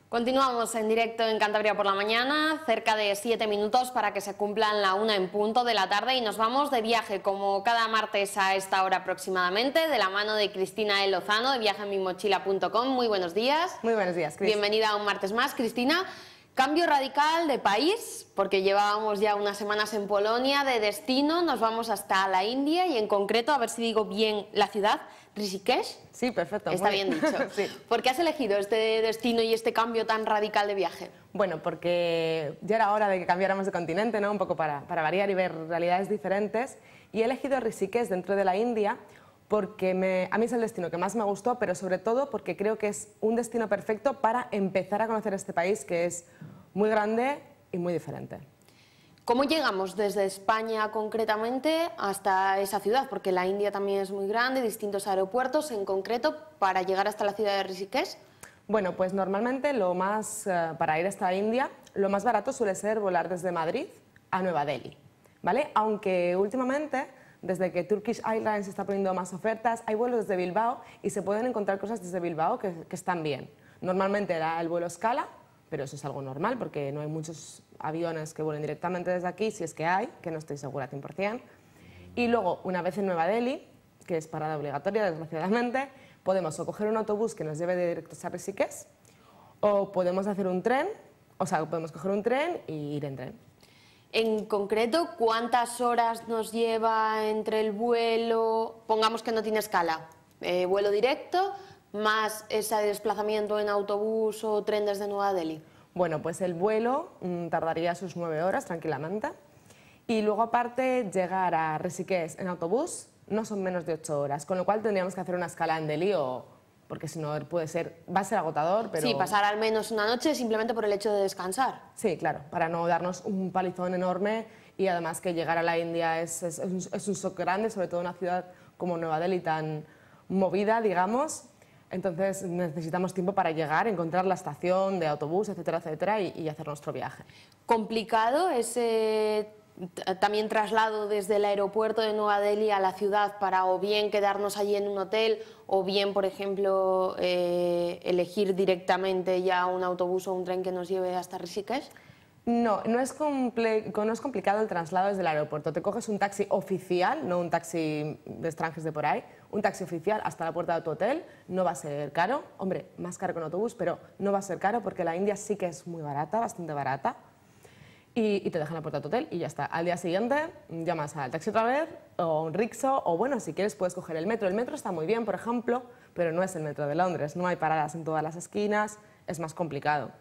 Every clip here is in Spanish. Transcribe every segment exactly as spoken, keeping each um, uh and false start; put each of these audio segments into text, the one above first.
Continuamos en directo en Cantabria por la mañana, cerca de siete minutos para que se cumplan la una en punto de la tarde y nos vamos de viaje como cada martes a esta hora aproximadamente, de la mano de Cristina E. Lozano de viaje en mi mochila punto com. Muy buenos días. Muy buenos días, Cris. Bienvenida a un martes más, Cristina. Cambio radical de país, porque llevábamos ya unas semanas en Polonia, de destino nos vamos hasta la India y en concreto, a ver si digo bien la ciudad, Rishikesh. Sí, perfecto. Está bien dicho. Sí. ¿Por qué has elegido este destino y este cambio tan radical de viaje? Bueno, porque ya era hora de que cambiáramos de continente, ¿no? Un poco para, para variar y ver realidades diferentes. Y he elegido Rishikesh dentro de la India porque me, a mí es el destino que más me gustó, pero sobre todo porque creo que es un destino perfecto para empezar a conocer este país que es muy grande y muy diferente. ¿Cómo llegamos desde España concretamente hasta esa ciudad? Porque la India también es muy grande, distintos aeropuertos en concreto para llegar hasta la ciudad de Rishikesh. Bueno, pues normalmente lo más, uh, para ir hasta India, lo más barato suele ser volar desde Madrid a Nueva Delhi, ¿vale? Aunque últimamente, desde que Turkish Airlines está poniendo más ofertas, hay vuelos desde Bilbao y se pueden encontrar cosas desde Bilbao que, que están bien. Normalmente era el vuelo escala, pero eso es algo normal porque no hay muchos aviones que vuelen directamente desde aquí, si es que hay, que no estoy segura cien por cien. Y luego, una vez en Nueva Delhi, que es parada obligatoria desgraciadamente, podemos o coger un autobús que nos lleve directo a Rishikesh, o podemos hacer un tren, o sea, podemos coger un tren y ir en tren. En concreto, ¿cuántas horas nos lleva entre el vuelo? Pongamos que no tiene escala, eh, vuelo directo, más ese desplazamiento en autobús o tren desde Nueva Delhi. Bueno, pues el vuelo mmm, tardaría sus nueve horas tranquilamente y luego aparte llegar a Rishikesh en autobús no son menos de ocho horas, con lo cual tendríamos que hacer una escala en Delhi o porque si no puede ser, va a ser agotador, pero... Sí, pasar al menos una noche simplemente por el hecho de descansar. Sí, claro, para no darnos un palizón enorme y además que llegar a la India es, es, es, un, es un shock grande, sobre todo una ciudad como Nueva Delhi tan movida, digamos. Entonces necesitamos tiempo para llegar, encontrar la estación de autobús, etcétera, etcétera, y, y hacer nuestro viaje. ¿Complicado ese también traslado desde el aeropuerto de Nueva Delhi a la ciudad para o bien quedarnos allí en un hotel o bien, por ejemplo, eh, elegir directamente ya un autobús o un tren que nos lleve hasta Rishikesh? No, no es, comple no es complicado el traslado desde el aeropuerto. Te coges un taxi oficial, no un taxi de extranjeros de por ahí, un taxi oficial hasta la puerta de tu hotel, no va a ser caro, hombre, más caro que un autobús, pero no va a ser caro porque la India sí que es muy barata, bastante barata, y, y te dejan la puerta de tu hotel y ya está. Al día siguiente llamas al taxi otra vez, o un rickshaw, o bueno, si quieres puedes coger el metro. El metro está muy bien, por ejemplo, pero no es el metro de Londres, no hay paradas en todas las esquinas, es más complicado.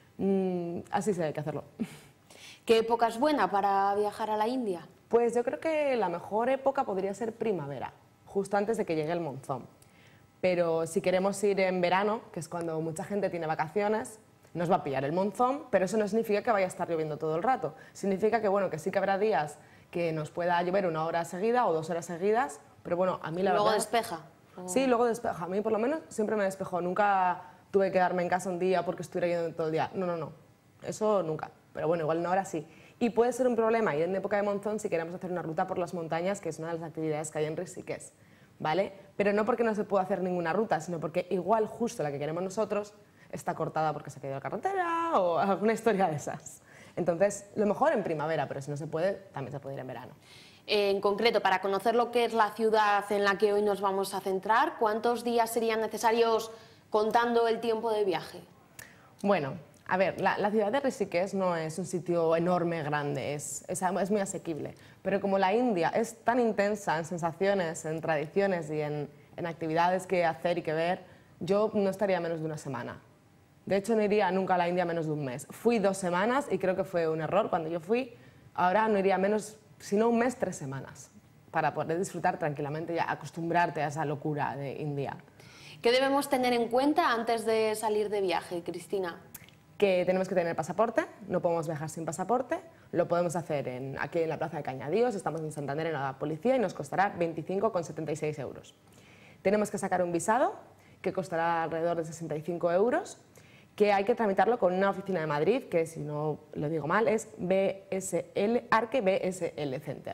Mm, así sí hay que hacerlo. ¿Qué época es buena para viajar a la India? Pues yo creo que la mejor época podría ser primavera, justo antes de que llegue el monzón. Pero si queremos ir en verano, que es cuando mucha gente tiene vacaciones, nos va a pillar el monzón, pero eso no significa que vaya a estar lloviendo todo el rato. Significa que, bueno, que sí que habrá días que nos pueda llover una hora seguida o dos horas seguidas, pero bueno, a mí la ¿Luego verdad... despeja? Sí, luego despeja. A mí por lo menos siempre me despejó. Nunca tuve que quedarme en casa un día porque estuviera lloviendo todo el día. No, no, no. Eso nunca. Pero bueno, igual una hora sí. Y puede ser un problema ir en época de monzón si queremos hacer una ruta por las montañas, que es una de las actividades que hay en Rishikesh, ¿vale? Pero no porque no se pueda hacer ninguna ruta, sino porque igual justo la que queremos nosotros está cortada porque se ha caído la carretera o alguna historia de esas. Entonces, lo mejor en primavera, pero si no se puede, también se puede ir en verano. En concreto, para conocer lo que es la ciudad en la que hoy nos vamos a centrar, ¿cuántos días serían necesarios contando el tiempo de viaje? Bueno, a ver, la, la ciudad de Rishikesh no es un sitio enorme, grande, es, es, es muy asequible. Pero como la India es tan intensa en sensaciones, en tradiciones y en, en actividades que hacer y que ver, yo no estaría menos de una semana. De hecho, no iría nunca a la India menos de un mes. Fui dos semanas y creo que fue un error cuando yo fui. Ahora no iría menos, sino un mes, tres semanas, para poder disfrutar tranquilamente y acostumbrarte a esa locura de India. ¿Qué debemos tener en cuenta antes de salir de viaje, Cristina? Que tenemos que tener pasaporte, no podemos viajar sin pasaporte, lo podemos hacer en, aquí en la plaza de Cañadíos, estamos en Santander en la policía y nos costará veinticinco con setenta y seis euros. Tenemos que sacar un visado que costará alrededor de sesenta y cinco euros, que hay que tramitarlo con una oficina de Madrid, que si no lo digo mal es B S L, Arque B S L Center.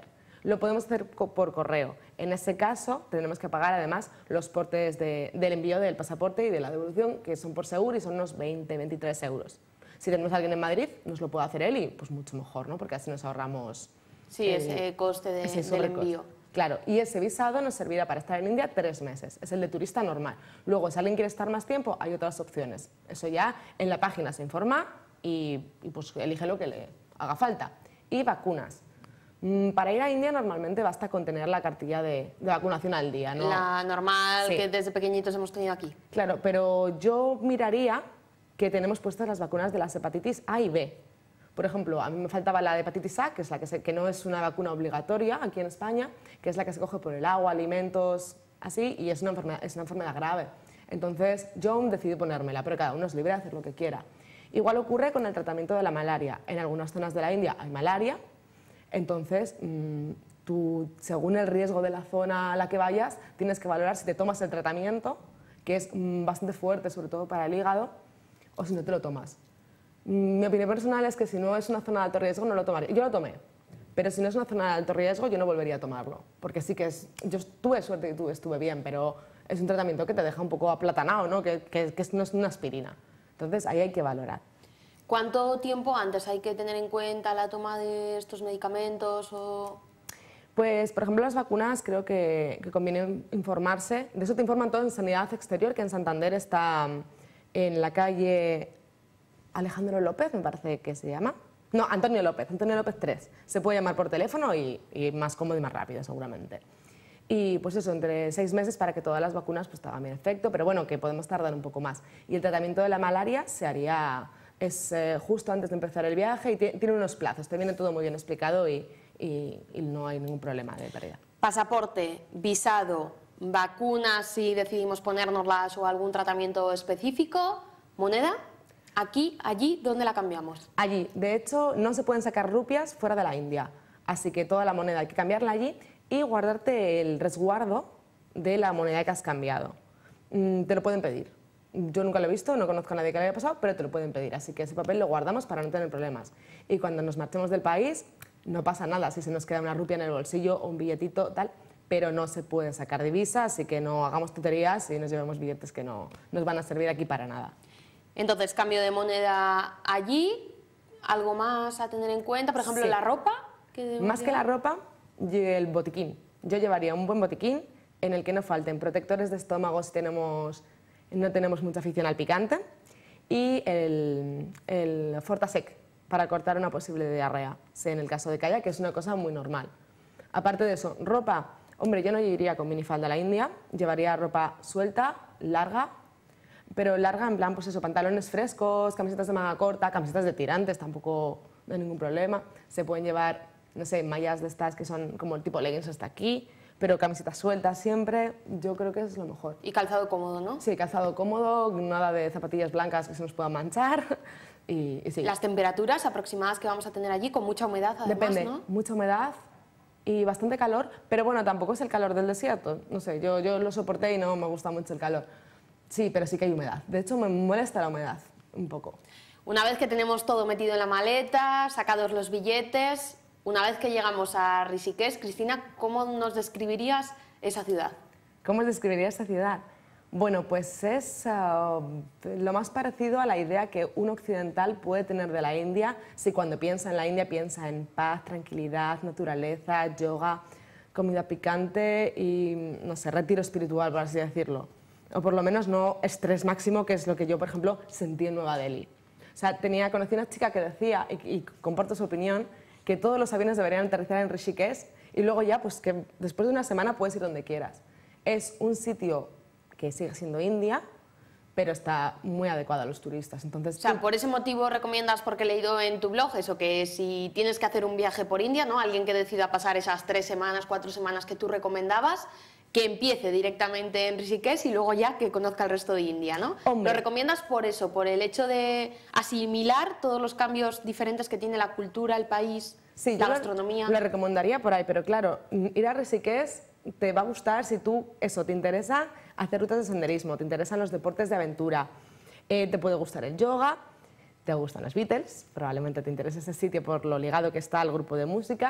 lo podemos hacer por correo. En ese caso, tenemos que pagar además los portes de, del envío del pasaporte y de la devolución, que son por seguro y son unos veinte, veintitrés euros. Si tenemos a alguien en Madrid, nos lo puede hacer él y pues mucho mejor, ¿no? Porque así nos ahorramos sí, el, ese coste de, ese del envío. Claro, y ese visado nos servirá para estar en India tres meses, es el de turista normal. Luego, si alguien quiere estar más tiempo, hay otras opciones. Eso ya en la página se informa y, y pues elige lo que le haga falta. Y vacunas. Para ir a India normalmente basta con tener la cartilla de, de vacunación al día, ¿no? La normal sí. que desde pequeñitos hemos tenido aquí. Claro, pero yo miraría que tenemos puestas las vacunas de las hepatitis A y B. Por ejemplo, a mí me faltaba la de hepatitis A, que, es la que, se, que no es una vacuna obligatoria aquí en España, que es la que se coge por el agua, alimentos, así, y es una enfermedad, es una enfermedad grave. Entonces yo decidí ponérmela, pero cada uno es libre de hacer lo que quiera. Igual ocurre con el tratamiento de la malaria. En algunas zonas de la India hay malaria, entonces mmm, tú, según el riesgo de la zona a la que vayas, tienes que valorar si te tomas el tratamiento, que es mmm, bastante fuerte, sobre todo para el hígado, o si no te lo tomas. Mi opinión personal es que si no es una zona de alto riesgo no lo tomaría. Yo lo tomé, pero si no es una zona de alto riesgo yo no volvería a tomarlo, porque sí que es, yo tuve suerte y tuve, estuve bien, pero es un tratamiento que te deja un poco aplatanado, ¿no? que, que, que no es una aspirina. Entonces ahí hay que valorar. ¿Cuánto tiempo antes hay que tener en cuenta la toma de estos medicamentos? O... Pues, por ejemplo, las vacunas creo que, que conviene informarse. De eso te informan todo en Sanidad Exterior, que en Santander está en la calle Alejandro López, me parece que se llama. No, Antonio López, Antonio López tres. Se puede llamar por teléfono y, y más cómodo y más rápido, seguramente. Y pues eso, entre seis meses para que todas las vacunas pues hagan bien efecto, pero bueno, que podemos tardar un poco más. Y el tratamiento de la malaria se haría es, eh, justo antes de empezar el viaje y tiene unos plazos, te viene todo muy bien explicado y, y, y no hay ningún problema de pérdida. Pasaporte, visado, vacunas si decidimos ponérnoslas o algún tratamiento específico, moneda. Aquí, allí, ¿dónde la cambiamos? Allí. De hecho, no se pueden sacar rupias fuera de la India, así que toda la moneda hay que cambiarla allí y guardarte el resguardo de la moneda que has cambiado. Mm, te lo pueden pedir. Yo nunca lo he visto, no conozco a nadie que lo haya pasado, pero te lo pueden pedir, así que ese papel lo guardamos para no tener problemas. Y cuando nos marchemos del país, no pasa nada si se nos queda una rupia en el bolsillo o un billetito, tal, pero no se puede sacar divisa, así que no hagamos tonterías y nos llevemos billetes que no nos van a servir aquí para nada. Entonces, cambio de moneda allí, ¿algo más a tener en cuenta? Por ejemplo, sí. la ropa. ¿Qué más que la ropa, el botiquín. Yo llevaría un buen botiquín en el que no falten protectores de estómago si tenemos, no tenemos mucha afición al picante y el, el Fortasec para cortar una posible diarrea, si en el caso de que haya, que es una cosa muy normal. Aparte de eso, ropa, hombre, yo no iría con minifalda a la India, llevaría ropa suelta, larga, pero larga en plan, pues eso, pantalones frescos, camisetas de manga corta, camisetas de tirantes, tampoco no hay ningún problema. Se pueden llevar, no sé, mallas de estas que son como el tipo leggings hasta aquí, pero camisetas sueltas siempre, yo creo que es lo mejor. Y calzado cómodo, ¿no? Sí, calzado cómodo, nada de zapatillas blancas que se nos puedan manchar. Y, y sí. Las temperaturas aproximadas que vamos a tener allí, con mucha humedad además, Depende, ¿no? mucha humedad y bastante calor, pero bueno, tampoco es el calor del desierto. No sé, yo, yo lo soporté y no me gusta mucho el calor. Sí, pero sí que hay humedad. De hecho, me molesta la humedad, un poco. Una vez que tenemos todo metido en la maleta, sacados los billetes, una vez que llegamos a Rishikesh, Cristina, ¿cómo nos describirías esa ciudad? ¿Cómo os describiría esta ciudad? Bueno, pues es uh, lo más parecido a la idea que un occidental puede tener de la India si cuando piensa en la India piensa en paz, tranquilidad, naturaleza, yoga, comida picante y, no sé, retiro espiritual, por así decirlo. O por lo menos no estrés máximo, que es lo que yo, por ejemplo, sentí en Nueva Delhi. O sea, tenía, conocí una chica que decía, y, y comparto su opinión, que todos los aviones deberían aterrizar en Rishikesh y luego ya, pues que después de una semana puedes ir donde quieras. Es un sitio que sigue siendo India, pero está muy adecuado a los turistas. Entonces, o sea, por ese motivo recomiendas, porque he leído en tu blog eso, que si tienes que hacer un viaje por India, ¿no? Alguien que decida pasar esas tres semanas, cuatro semanas que tú recomendabas, que empiece directamente en Rishikesh y luego ya que conozca el resto de India, ¿no? Hombre. Lo recomiendas por eso, por el hecho de asimilar todos los cambios diferentes que tiene la cultura, el país, sí, la yo gastronomía. Lo, lo recomendaría por ahí, pero claro, ir a Rishikesh te va a gustar si tú, eso, te interesa hacer rutas de senderismo, te interesan los deportes de aventura, eh, te puede gustar el yoga, te gustan los Beatles, probablemente te interese ese sitio por lo ligado que está al grupo de música,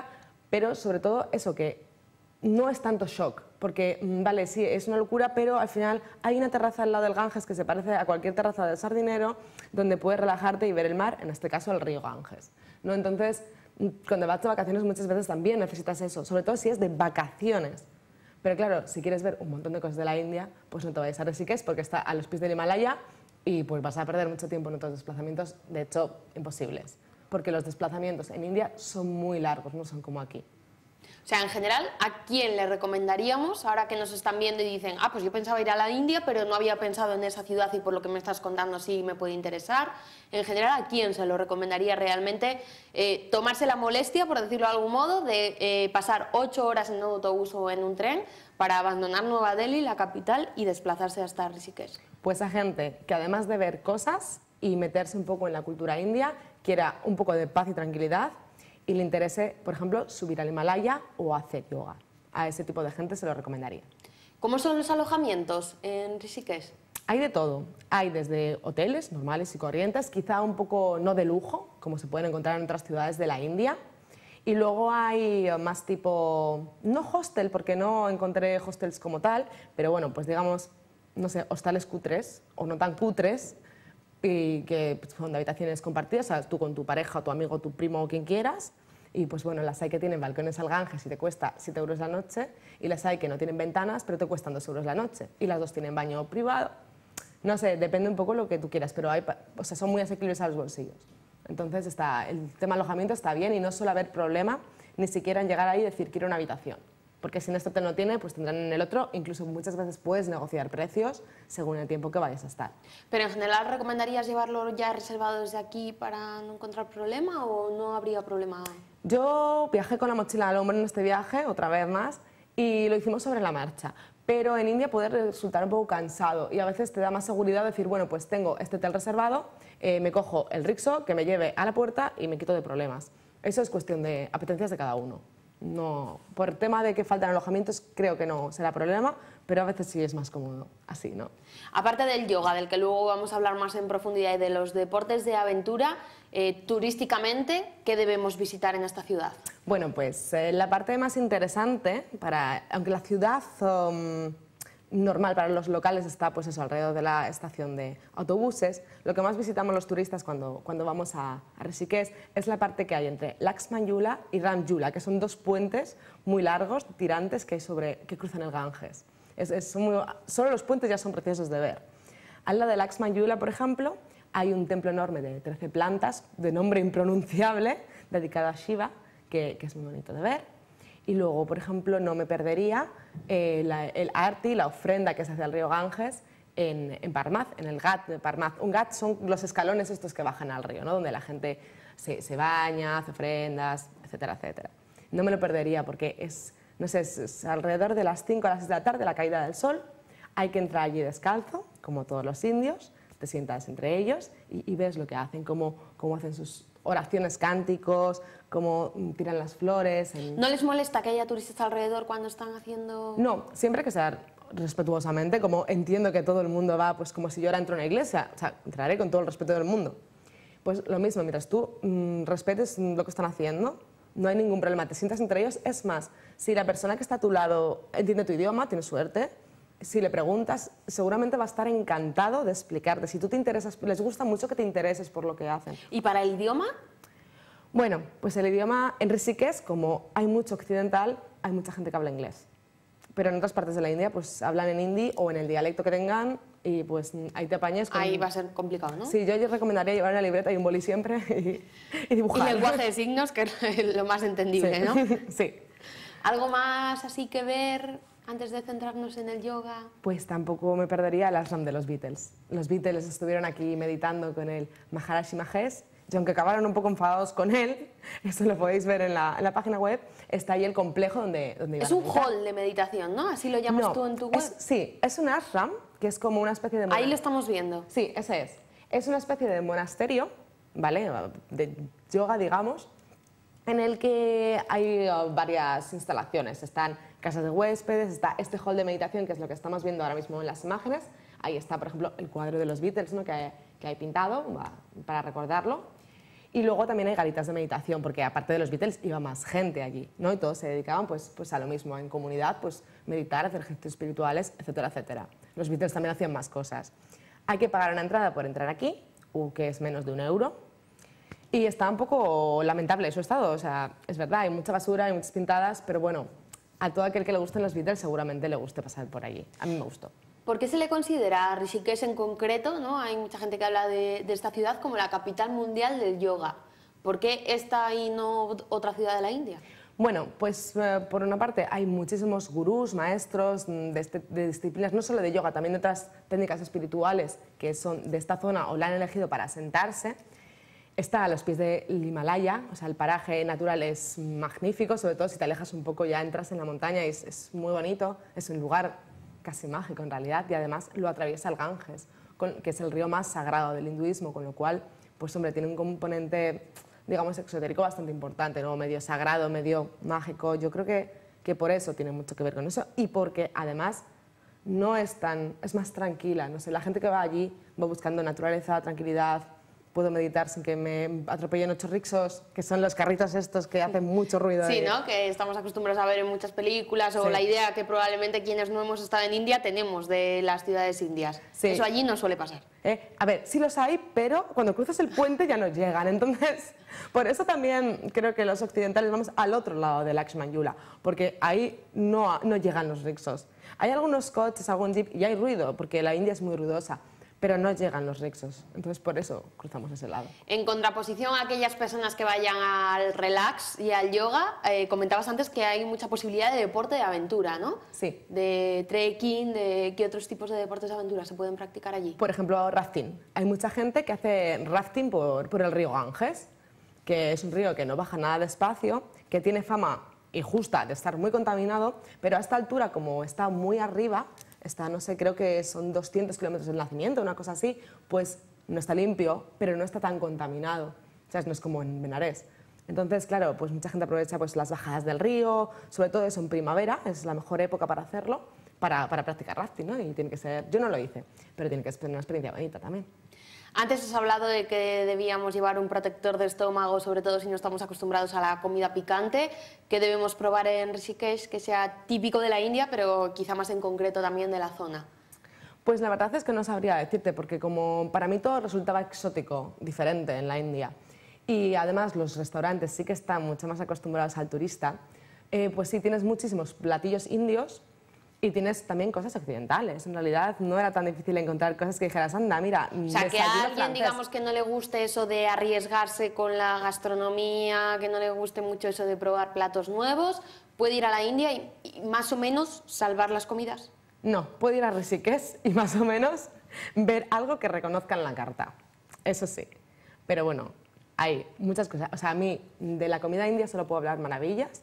pero sobre todo eso, que no es tanto shock, porque, vale, sí, es una locura, pero al final hay una terraza al lado del Ganges que se parece a cualquier terraza del Sardinero, donde puedes relajarte y ver el mar, en este caso el río Ganges, ¿no? Entonces, cuando vas de vacaciones muchas veces también necesitas eso, sobre todo si es de vacaciones. Pero claro, si quieres ver un montón de cosas de la India, pues no te vayas a Rishikesh porque está a los pies del Himalaya y pues vas a perder mucho tiempo en otros desplazamientos, de hecho, imposibles. Porque los desplazamientos en India son muy largos, no son como aquí. O sea, en general, ¿a quién le recomendaríamos, ahora que nos están viendo y dicen, ah, pues yo pensaba ir a la India, pero no había pensado en esa ciudad y por lo que me estás contando sí me puede interesar? En general, ¿a quién se lo recomendaría realmente eh, tomarse la molestia, por decirlo de algún modo, de eh, pasar ocho horas en un autobús o en un tren para abandonar Nueva Delhi, la capital, y desplazarse hasta Rishikesh? Pues a gente que además de ver cosas y meterse un poco en la cultura india, quiera un poco de paz y tranquilidad, y le interese, por ejemplo, subir al Himalaya o hacer yoga. A ese tipo de gente se lo recomendaría. ¿Cómo son los alojamientos en Rishikesh? Hay de todo. Hay desde hoteles normales y corrientes, quizá un poco no de lujo, como se pueden encontrar en otras ciudades de la India. Y luego hay más tipo, no hostel, porque no encontré hostels como tal, pero bueno, pues digamos, no sé, hostales cutres o no tan cutres, y que son de habitaciones compartidas, o sea, tú con tu pareja, tu amigo, tu primo o quien quieras, y pues bueno, las hay que tienen balcones al Ganges y te cuesta siete euros la noche, y las hay que no tienen ventanas pero te cuestan dos euros la noche, y las dos tienen baño privado. No sé, depende un poco lo que tú quieras, pero hay, o sea, son muy asequibles a los bolsillos. Entonces está, el tema alojamiento está bien y no suele haber problema ni siquiera en llegar ahí y decir quiero una habitación. Porque si en este hotel no tiene, pues tendrán en el otro, incluso muchas veces puedes negociar precios según el tiempo que vayas a estar. ¿Pero en general recomendarías llevarlo ya reservado desde aquí para no encontrar problema o no habría problema? Yo viajé con la mochila al hombro en este viaje, otra vez más, y lo hicimos sobre la marcha. Pero en India puede resultar un poco cansado y a veces te da más seguridad decir, bueno, pues tengo este hotel reservado, eh, me cojo el rickshaw que me lleve a la puerta y me quito de problemas. Eso es cuestión de apetencias de cada uno. No, por el tema de que faltan alojamientos creo que no será problema, pero a veces sí es más cómodo así, ¿no? Aparte del yoga, del que luego vamos a hablar más en profundidad, y de los deportes de aventura, eh, turísticamente, ¿qué debemos visitar en esta ciudad? Bueno, pues eh, la parte más interesante, para, aunque la ciudad um, normal para los locales está pues eso, alrededor de la estación de autobuses, lo que más visitamos los turistas cuando, cuando vamos a, a Rishikesh es la parte que hay entre Lakshman-Yula y Ram-Yula, que son dos puentes muy largos, tirantes, que, hay sobre, que cruzan el Ganges. Es, es muy, solo los puentes ya son preciosos de ver. Al lado de Lakshman-Yula, por ejemplo, hay un templo enorme de trece plantas, de nombre impronunciable, dedicado a Shiva, que, que es muy bonito de ver. Y luego, por ejemplo, no me perdería eh, la, el arti, la ofrenda que se hace al río Ganges en, en Parmath, en el Ghat de Parmath. Un Ghat son los escalones estos que bajan al río, ¿no? Donde la gente se, se baña, hace ofrendas, etcétera, etcétera. No me lo perdería porque es, no sé, es, es alrededor de las cinco a las seis de la tarde, la caída del sol. Hay que entrar allí descalzo, como todos los indios, te sientas entre ellos y, y ves lo que hacen, cómo, cómo hacen sus oraciones, cánticos, cómo tiran las flores. En... ¿No les molesta que haya turistas alrededor cuando están haciendo...? No, siempre hay que ser respetuosamente, como entiendo que todo el mundo va, pues como si yo ahora entro a una iglesia, o sea, entraré con todo el respeto del mundo. Pues lo mismo, mientras tú mmm, respetes lo que están haciendo, no hay ningún problema, te sientas entre ellos. Es más, si la persona que está a tu lado entiende tu idioma, tienes suerte, si le preguntas, seguramente va a estar encantado de explicarte. Si tú te interesas, les gusta mucho que te intereses por lo que hacen. ¿Y para el idioma? Bueno, pues el idioma en Rishikesh, como hay mucho occidental, hay mucha gente que habla inglés. Pero en otras partes de la India pues hablan en hindi o en el dialecto que tengan y pues ahí te apañes con... Ahí va a ser complicado, ¿no? Sí, yo recomendaría llevar una libreta y un boli siempre y, y dibujar. Y lenguaje de signos, que es lo más entendible, sí. ¿no? Sí. ¿Algo más así que ver antes de centrarnos en el yoga? Pues tampoco me perdería el ashram de los Beatles. Los Beatles estuvieron aquí meditando con el Maharishi Mahesh, y aunque acabaron un poco enfadados con él, eso lo podéis ver en la, en la página web, está ahí el complejo donde, donde iban Es un a meditar. hall de meditación, ¿no? Así lo llamas no, tú en tu web. Es, sí, es un ashram, que es como una especie de... Ahí lo estamos viendo. Sí, ese es. Es una especie de monasterio, ¿vale? De yoga, digamos, en el que hay varias instalaciones. Están casas de huéspedes, está este hall de meditación, que es lo que estamos viendo ahora mismo en las imágenes. Ahí está, por ejemplo, el cuadro de los Beatles, ¿no? que, que hay pintado para recordarlo. Y luego también hay garitas de meditación, porque aparte de los Beatles iba más gente allí, ¿no? Y todos se dedicaban pues, pues a lo mismo, en comunidad, pues meditar, hacer ejercicios espirituales, etcétera, etcétera. Los Beatles también hacían más cosas. Hay que pagar una entrada por entrar aquí, que es menos de un euro, y está un poco lamentable su estado, o sea, es verdad, hay mucha basura, hay muchas pintadas, pero bueno, a todo aquel que le gusten los Beatles seguramente le guste pasar por allí. A mí me gustó. ¿Por qué se le considera a Rishikesh en concreto, ¿no? Hay mucha gente que habla de, de esta ciudad como la capital mundial del yoga. ¿Por qué esta y no otra ciudad de la India? Bueno, pues eh, por una parte hay muchísimos gurús, maestros de, este, de disciplinas, no solo de yoga, también de otras técnicas espirituales que son de esta zona o la han elegido para asentarse. Está a los pies del Himalaya, o sea, el paraje natural es magnífico, sobre todo si te alejas un poco ya entras en la montaña y es, es muy bonito, es un lugar casi mágico en realidad, y además lo atraviesa el Ganges, con, que es el río más sagrado del hinduismo, con lo cual, pues hombre, tiene un componente, digamos, exotérico bastante importante, ¿no? Medio sagrado, medio mágico. Yo creo que, que por eso tiene mucho que ver con eso, y porque además no es tan, es más tranquila, no sé, la gente que va allí va buscando naturaleza, tranquilidad. Puedo meditar sin que me atropellen ocho rixos, que son los carritos estos que hacen mucho ruido. Sí, de... ¿no? Que estamos acostumbrados a ver en muchas películas, o Sí. la idea que probablemente quienes no hemos estado en India tenemos de las ciudades indias. Sí. Eso allí no suele pasar. ¿Eh? A ver, sí los hay, pero cuando cruzas el puente ya no llegan. Entonces, por eso también creo que los occidentales vamos al otro lado del Lakshman Yula, porque ahí no, no llegan los rixos. Hay algunos coches, algún jeep, y hay ruido, porque la India es muy ruidosa, pero no llegan los rixos. Entonces, por eso cruzamos ese lado. En contraposición a aquellas personas que vayan al relax y al yoga, eh, comentabas antes que hay mucha posibilidad de deporte de aventura, ¿no? Sí. De trekking, de qué otros tipos de deportes de aventura se pueden practicar allí. Por ejemplo, rafting. Hay mucha gente que hace rafting por, por el río Ganges, que es un río que no baja nada despacio, que tiene fama injusta de estar muy contaminado, pero a esta altura, como está muy arriba, está, no sé, creo que son doscientos kilómetros del nacimiento, una cosa así, pues no está limpio, pero no está tan contaminado, ¿sabes? No es como en Benarés. Entonces, claro, pues mucha gente aprovecha pues, las bajadas del río, sobre todo eso en primavera, es la mejor época para hacerlo, para, para practicar rafting, ¿no? Y tiene que ser, yo no lo hice, pero tiene que ser una experiencia bonita también. Antes has hablado de que debíamos llevar un protector de estómago, sobre todo si no estamos acostumbrados a la comida picante, que debemos probar en Rishikesh, que sea típico de la India, pero quizá más en concreto también de la zona. Pues la verdad es que no sabría decirte, porque como para mí todo resultaba exótico, diferente en la India, y además los restaurantes sí que están mucho más acostumbrados al turista, eh, pues sí tienes muchísimos platillos indios, y tienes también cosas occidentales. En realidad no era tan difícil encontrar cosas que dijeras, anda, mira, o sea, que a alguien, francés. digamos, que no le guste eso de arriesgarse con la gastronomía, que no le guste mucho eso de probar platos nuevos, puede ir a la India y, y más o menos salvar las comidas. No, puede ir a Rishikesh y más o menos ver algo que reconozca en la carta. Eso sí. Pero bueno, hay muchas cosas. O sea, a mí de la comida india solo puedo hablar maravillas.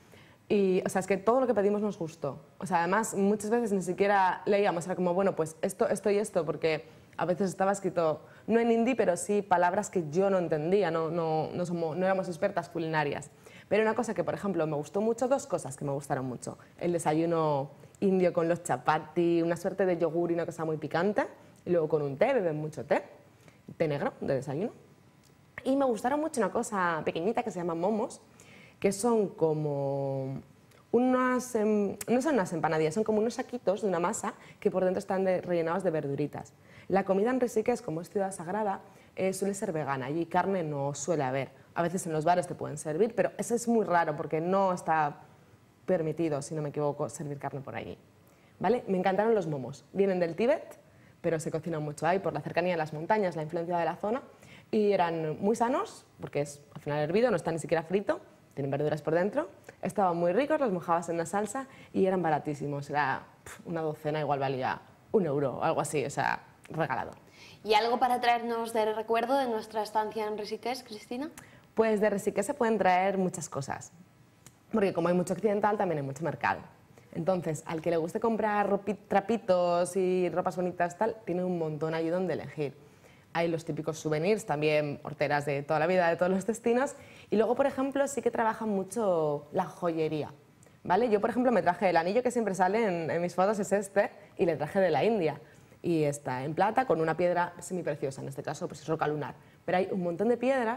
Y, o sea, es que todo lo que pedimos nos gustó. O sea, además, muchas veces ni siquiera leíamos, era como, bueno, pues esto, esto y esto, porque a veces estaba escrito, no en hindi, pero sí palabras que yo no entendía, no, no, no, somos, no éramos expertas culinarias. Pero una cosa que, por ejemplo, me gustó mucho, dos cosas que me gustaron mucho. El desayuno indio con los chapati, una suerte de yogur y una cosa muy picante, y luego con un té, beben mucho té, té negro de desayuno. Y me gustaron mucho una cosa pequeñita que se llama momos, que son como unas, no son unas empanadillas, son como unos saquitos de una masa que por dentro están de, rellenados de verduritas. La comida en Rishikesh, como es ciudad sagrada, eh, suele ser vegana, allí carne no suele haber. A veces en los bares te pueden servir, pero eso es muy raro porque no está permitido, si no me equivoco, servir carne por allí. ¿Vale? Me encantaron los momos, vienen del Tíbet, pero se cocinan mucho ahí por la cercanía de las montañas, la influencia de la zona, y eran muy sanos, porque es al final hervido, no está ni siquiera frito, tienen verduras por dentro, estaban muy ricos, los mojabas en la salsa y eran baratísimos, era pff, una docena, igual valía un euro o algo así, o sea, regalado. ¿Y algo para traernos de recuerdo de nuestra estancia en Rishikesh, Cristina? Pues de Rishikesh se pueden traer muchas cosas, porque como hay mucho occidental, también hay mucho mercado. Entonces, al que le guste comprar trapitos y ropas bonitas, tal, tiene un montón allí donde elegir. Hay los típicos souvenirs, también horteras de toda la vida, de todos los destinos. Y luego, por ejemplo, sí que trabajan mucho la joyería, ¿vale? Yo, por ejemplo, me traje el anillo que siempre sale en, en mis fotos, es este, y le traje de la India. Y está en plata con una piedra semipreciosa, en este caso pues es roca lunar. Pero hay un montón de piedras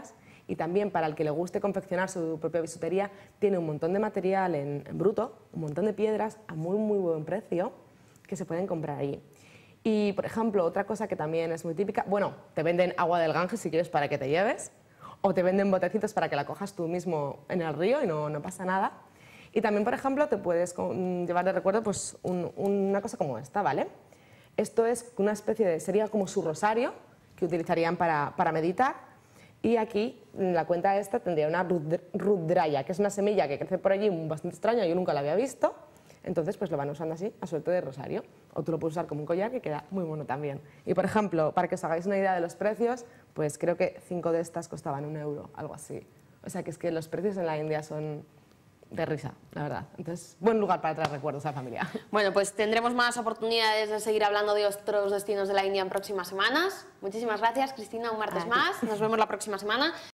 Y también para el que le guste confeccionar su propia bisutería, tiene un montón de material en, en bruto, un montón de piedras a muy, muy buen precio que se pueden comprar allí. Y, por ejemplo, otra cosa que también es muy típica, bueno, te venden agua del Ganges si quieres para que te lleves, o te venden botecitos para que la cojas tú mismo en el río y no, no pasa nada. Y también, por ejemplo, te puedes llevar de recuerdo pues, un, una cosa como esta, ¿vale? Esto es una especie de, sería como su rosario que utilizarían para, para meditar. Y aquí, en la cuenta esta, tendría una rudraya, que es una semilla que crece por allí bastante extraña, yo nunca la había visto. Entonces, pues lo van usando así, a suerte de rosario. O tú lo puedes usar como un collar, que queda muy bueno también. Y, por ejemplo, para que os hagáis una idea de los precios, pues creo que cinco de estas costaban un euro, algo así. O sea, que es que los precios en la India son de risa, la verdad. Entonces, buen lugar para traer recuerdos a la familia. Bueno, pues tendremos más oportunidades de seguir hablando de otros destinos de la India en próximas semanas. Muchísimas gracias, Cristina, un martes más. Nos vemos la próxima semana.